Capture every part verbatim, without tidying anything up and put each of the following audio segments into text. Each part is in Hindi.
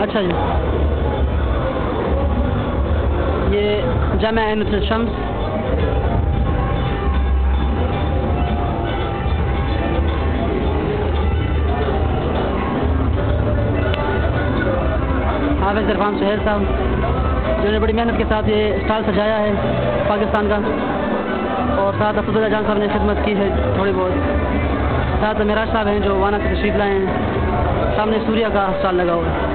अच्छा जी, ये जामिया ऐनुल शम्स। हाफिज इरफान सुहेल साहब, जिन्होंने बड़ी मेहनत के साथ ये स्टॉल सजाया है पाकिस्तान का, और साथ अफजल जान साहब ने खिदमत की है थोड़ी बहुत। साथ मेराज साहब हैं जो वाना से तशरीफ लाए हैं। सामने सूर्या का स्टॉल लगा हुआ है।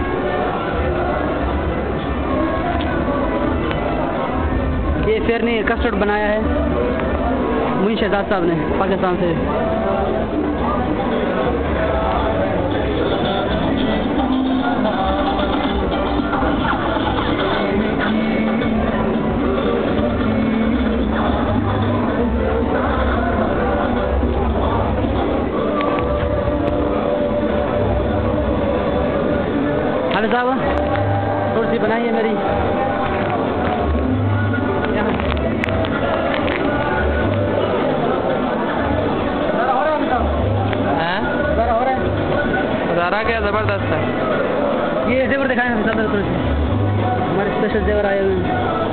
ये फेरनी कस्टर्ड बनाया है मुइन शहजाद साहब ने पाकिस्तान से। हाफिज साहब थोड़ी सी बनाई है मेरी। ज़रा क्या ज़बरदस्त है। ये जेवर दिखाएं हम सब, थोड़ी सी हमारे स्पेशल जेवर आए हुए हैं।